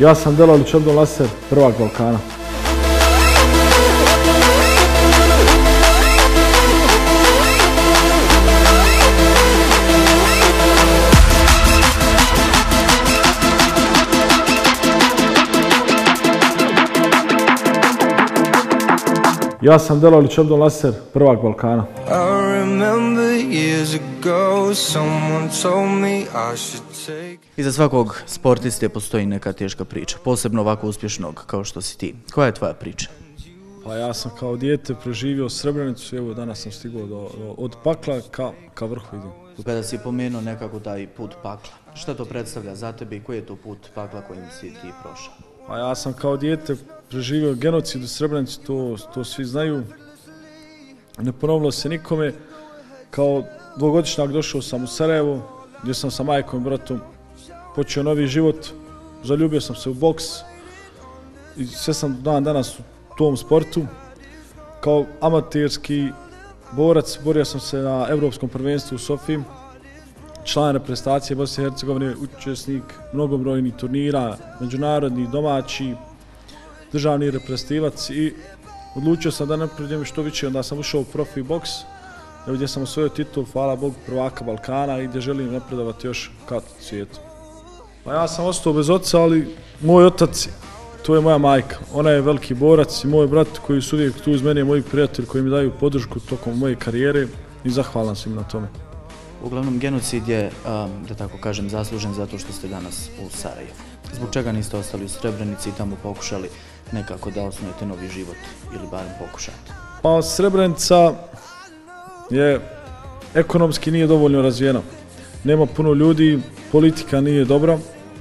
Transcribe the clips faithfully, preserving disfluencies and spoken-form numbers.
Ja sam Delalić Abdul Naser, prvak Balkana. Ja sam Delalić Abdul Naser, prvak Balkana. Iza svakog sportiste postoji neka teška priča, posebno ovako uspješnog kao što si ti. Koja je tvoja priča? Pa ja sam kao dijete preživio Srebrenicu i evo danas sam stigao do, do, od pakla ka, ka vrhu idem. Kada si pomenuo nekako taj put pakla, šta to predstavlja za tebe i koji je to put pakla kojim si ti prošao? Pa ja sam kao dijete preživio genocid u Srebrenici, to, to svi znaju. Ne ponovilo se nikome. Kao dvogodišnjak došao sam u Sarajevo, gdje sam sa majkom i bratom počeo novi život. Zaljubio sam se u boks i sve sam dan danas u tom sportu. Kao amaterski borac borio sam se na Evropskom prvenstvu u Sofiji, član reprezentacije Bosne i Hercegovine, učesnik mnogobrojnih turnira, međunarodni, domaći, državni reprezentativac i odlučio sam da napredujem što više, onda sam ušao u profi boks, gdje sam osvojio titul, hvala Bogu, prvaka Balkana i gdje želim napredovati još ka svijetu. Pa ja sam ostao bez oca, ali moj otac, to je moja majka. Ona je veliki borac i moj brat koji su uvijek tu uz mene, moji prijatelji koji mi daju podršku tokom moje karijere i zahvalan sam im na tome. Uglavnom, genocid je, da tako kažem, zaslužen zato što ste danas u Sarajevu. Zbog čega niste ostali u Srebrenici i tamo pokušali nekako da osnujete novi život ili barem pokušate? Pa Srebrenica je ekonomski nije dovoljno razvijena. Nema puno ljudi, politika nije dobra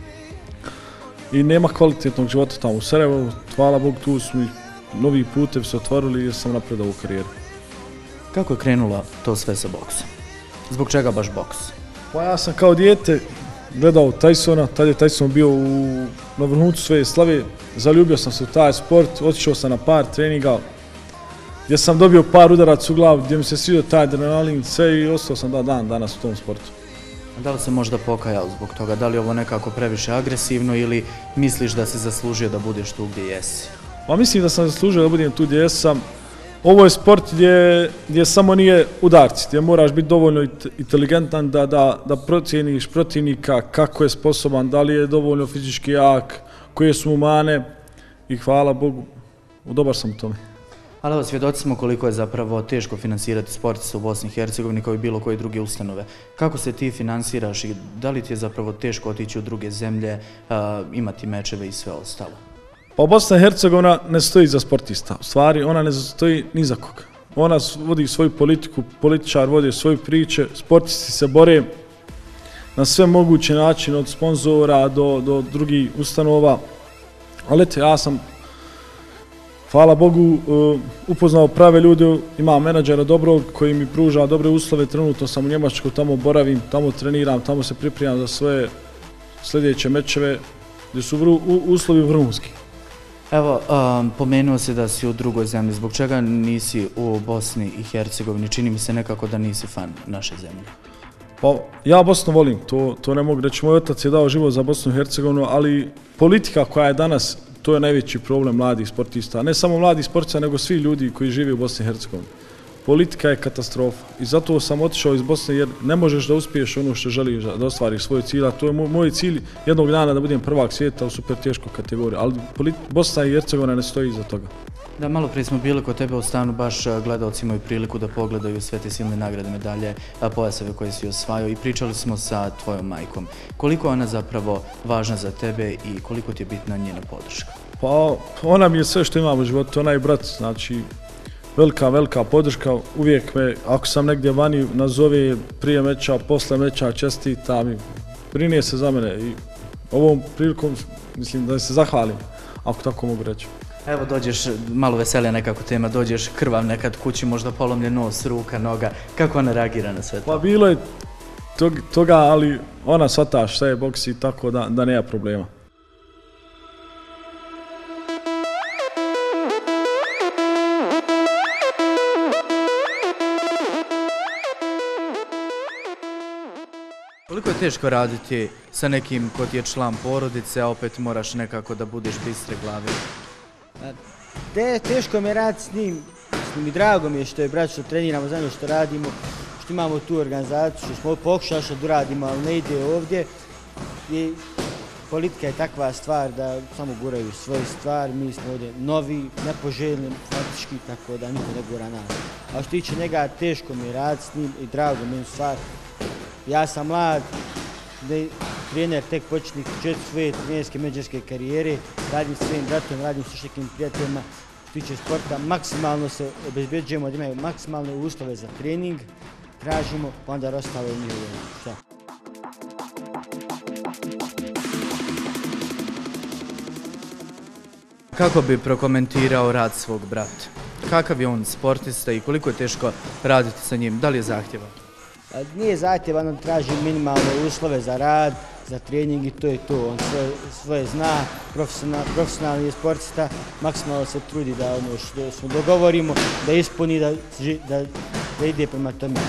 i nema kvalitetnog života tamo u Sarajevu. Hvala Bogu, tu su mi novi putevi se otvorili jer sam napredao u karijeru. Kako je krenulo to sve sa boksom? Zbog čega baš boks? Pa ja sam kao dijete gledao Tysona, tad je Tyson bio u, na vrhuncu svoje slave, zaljubio sam se u taj sport, otišao sam na par treninga gdje sam dobio par udaraca u glavu, gdje mi se svidio taj adrenalin, sve i ostao sam da dan danas u tom sportu. Da li se možda pokajao zbog toga? Da li je ovo nekako previše agresivno ili misliš da si zaslužio da budeš tu gdje jesi? Pa mislim da sam zaslužio da budem tu gdje jesam. Ovo je sport gdje, gdje samo nije udarci, gdje moraš biti dovoljno inteligentan da, da, da procijeniš protivnika kako je sposoban, da li je dovoljno fizički jak, koje su mu mane i hvala Bogu, dobar sam u tome. Ali evo, svjedoci smo koliko je zapravo teško finansirati sportiste u Bosni i Hercegovini kao i bilo koje druge ustanove. Kako se ti finansiraš i da li ti je zapravo teško otići u druge zemlje, a, imati mečeve i sve ostalo? Pa Bosna i Hercegovina ne stoji za sportista, u stvari ona ne stoji ni za koga. Ona vodi svoju politiku, političar vodi svoje priče, sportisti se bore na sve moguće načine, od sponzora do, do drugih ustanova. Ali eto, ja sam, hvala Bogu, upoznao prave ljude, imam menadžera dobrog koji mi pruža dobre uslove, trenutno sam u Njemačkoj, tamo boravim, tamo treniram, tamo se pripremam za svoje sljedeće mečeve, gdje su vru, u, uslovi vrhunski. Evo, um, pomenuo se da si u drugoj zemlji, zbog čega nisi u Bosni i Hercegovini? Čini mi se nekako da nisi fan naše zemlje. Pa ja Bosnu volim, to, to ne mogu reći. Moj otac je dao život za Bosnu i Hercegovinu, ali politika koja je danas, to je najveći problem mladih sportista. Ne samo mladih sportista, nego svi ljudi koji žive u Bosni i Hercegovini. Politika je katastrofa i zato sam otišao iz Bosne jer ne možeš da uspiješ ono što želiš da ostvariš svoj cilj, a to je moj, moj cilj jednog dana da budem prvak svijeta u super teškoj kategoriji, ali Bosna i Hercegovina ne stoji iza toga. Da, malo prije smo bili kod tebe u stanu, baš gledalci imaju priliku da pogledaju sve te silne nagrade, medalje, pojaseve koje si osvajao i pričali smo sa tvojom majkom. Koliko je ona zapravo važna za tebe i koliko ti je bitna njena podrška? Pa ona mi je sve što imam u životu, ona je brat, znači velika, velika podrška, uvijek me, ako sam negdje vani, nazove prije meča, posle meča, čestita mi, brine se za mene i ovom prilikom mislim da se zahvalim, ako tako mogu reći. Evo dođeš, malo veselija nekako tema, dođeš krvav nekad kući, možda polomljen nos, ruka, noga, kako ona reagira na sve to? Pa bilo je tog, toga, ali ona shvata šta je boks i tako da, da nema problema. Koliko je teško raditi sa nekim ko ti je član porodice, a opet moraš nekako da budeš bistre glave? Te, teško mi je raditi s njim, s njim i drago mi je što je brat, što treniramo zajedno, što radimo, što imamo tu organizaciju, što smo pokušali što da uradimo, ali ne ide ovdje. I politika je takva stvar da samo guraju svoju stvar, mi smo ovdje novi, nepoželjni, faktički, tako da niko ne gura nas. A što tiče njega, teško mi je raditi s njim i drago mi je stvar. Ja sam mlad, trener, tek početnik četiri svoje trenerske menadžerske karijere, radim s svojim bratom, radim s nekim prijateljima. Što tiče sporta, maksimalno se obezbeđujemo da imaju maksimalne uslove za trening, tražimo, pa onda ostalo je njihovo. Šta? Kako bi prokomentirao rad svog brata? Kakav je on sportista i koliko je teško raditi sa njim? Da li je zahtjevan? Nije zahtjevan, on traži minimalne uslove za rad, za trening i to je to. On svoje, svoje zna, profesional, profesionalni je sportista, maksimalno se trudi da ono što smo dogovorimo, da ispuni, da, da, da ide prema tome.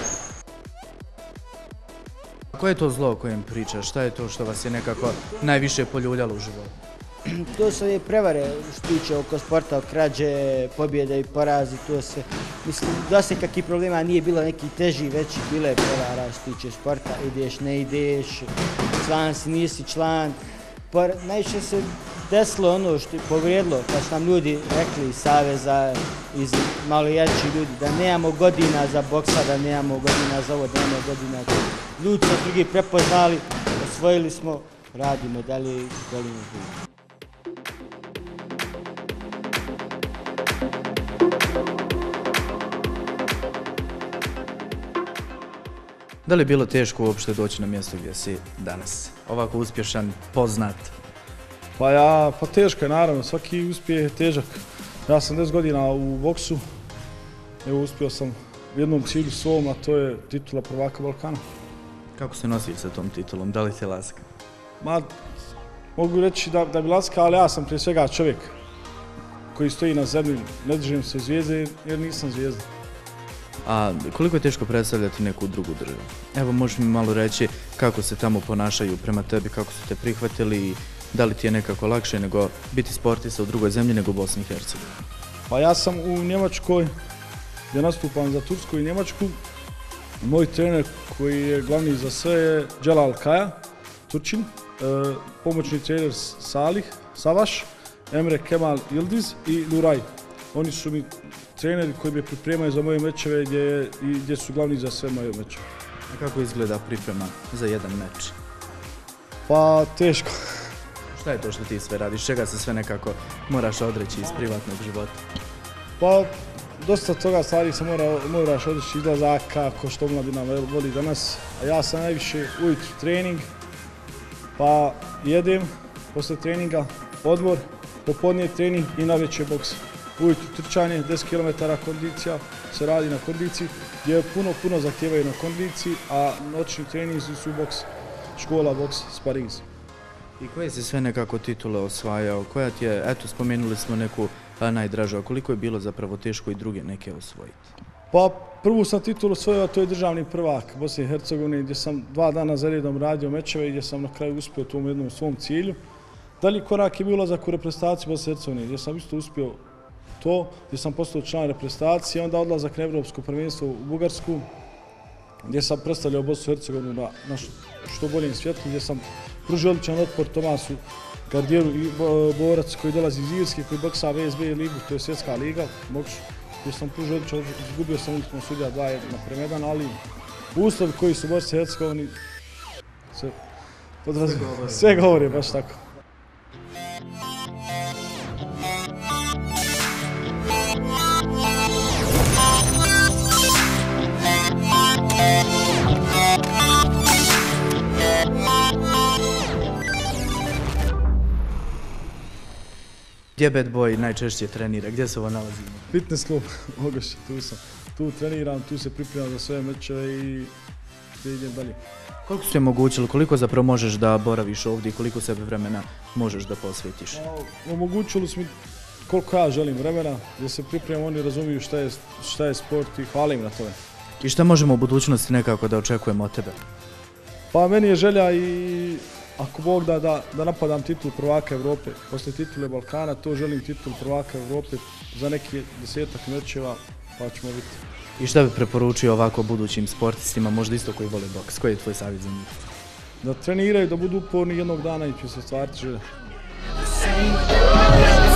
Koje je to zlo o kojem pričaš? Šta je to što vas je nekako najviše poljuljalo u životu? To su je prevare što tiče oko sporta, krađe, pobjede i porazi, to se, mislim, dosta kakvih problema nije bilo, neki teži, veći, bilo je prevara što tiče sporta, ideš, ne ideš, član si, nisi član. Por, najviše se desilo ono što je povrijedilo, kad su nam ljudi rekli iz saveza, iz malo jači ljudi, da nemamo godina za boksa, da nemamo godina za ovo, da nemamo godina za ovo. Ljudi su drugi prepoznali, osvojili smo, radimo dalje i volimo ljudi. Da li je bilo teško uopšte doći na mjesto gdje si danas? Ovako uspješan, poznat? Pa ja, pa teško je naravno, svaki uspjeh je težak. Ja sam deset godina u boksu, evo uspio sam u jednom cilju svom, a to je titula prvaka Balkana. Kako se nosiš sa tom titulom? Da li te laska? Ma, mogu reći da, da bi laska, ali ja sam prije svega čovjek koji stoji na zemlji, ne držim se zvijezde jer nisam zvijezda. A koliko je teško predstavljati neku drugu državu? Evo, možeš mi malo reći kako se tamo ponašaju prema tebi, kako su te prihvatili i da li ti je nekako lakše nego biti sportista u drugoj zemlji nego u Bosni i Hercegovini? Pa ja sam u Njemačkoj, gdje nastupam za Tursku i Njemačku. Moj trener koji je glavni za sve je Celal Kaya, Turčin, e, pomoćni trener Salih Savaš, Emre Kemal Yildiz i Nuray. Oni su mi treneri koji me pripremaju za moje mečeve gdje, i gdje su glavni za sve moje mečeve. A kako izgleda priprema za jedan meč? Pa teško. Šta je to što ti sve radiš? Čega se sve nekako moraš odreći iz privatnog života? Pa dosta toga stvari se mora, moraš odreći izlazaka, ko što mladina voli danas. A ja sam najviše ujutru trening, pa jedem, posle treninga odmor, popodne trening i navečer boks. Ujutru trčanje, deset kilometara kondicija, se radi na kondiciji, gdje puno, puno zahtijevaju na kondiciji, a noćni treninzi su boks, škola, boks, sparinzi. I koje si sve nekako titule osvajao? Koja ti je, eto, spomenuli smo neku a, najdražu, a koliko je bilo zapravo teško i druge neke osvojiti? Pa prvu sam titulu osvojio, to je državni prvak Bosne i Hercegovine, gdje sam dva dana za redom radio mečeve i gdje sam na kraju uspio u tom jednom svom cilju. Dalji korak je bio ulazak u reprezentaciju Bosne i Hercegovine, gdje sam isto uspio to, gdje sam postao član reprezentacije, onda odlazak na Evropsko prvenstvo u Bugarsku, gdje sam predstavljao Bosnu i Hercegovinu na, na što boljem svjetlu, gdje sam pružio odličan otpor Tomasu Gardieru, borac koji dolazi iz Irske, koji boksa V S B ligu, to je svjetska liga, boksu, gdje sam pružio odličan, izgubio sam ultimu sudija dva jedna prema jedan, ali uslovi koji su u Bosni i Hercegovini se podrazumijevaju, sve govore baš tako. Gdje Bad Boy najčešće trenira? Gdje se ovo nalazimo? Fitness klub, Ogošće, tu sam. Tu treniram, tu se pripremam za sve mečeve i idem dalje. Koliko su ti omogućili, koliko zapravo možeš da boraviš ovdje i koliko sebe vremena možeš da posvetiš? Omogućili su mi koliko ja želim vremena, gdje se pripremam, oni razumiju šta je, šta je sport i hvala im na tome. I šta možemo u budućnosti nekako da očekujemo od tebe? Pa meni je želja i ako Bog da, da, da napadam titul prvaka Evrope. Posle titule Balkana, to želim titul prvaka Evrope za neki desetak mečeva, pa ćemo vidjeti. I šta bi preporučio ovako budućim sportistima, možda isto koji vole boks? Koji je tvoj savjet za njih? Da treniraju, da budu uporni jednog dana i će se stvariti želja.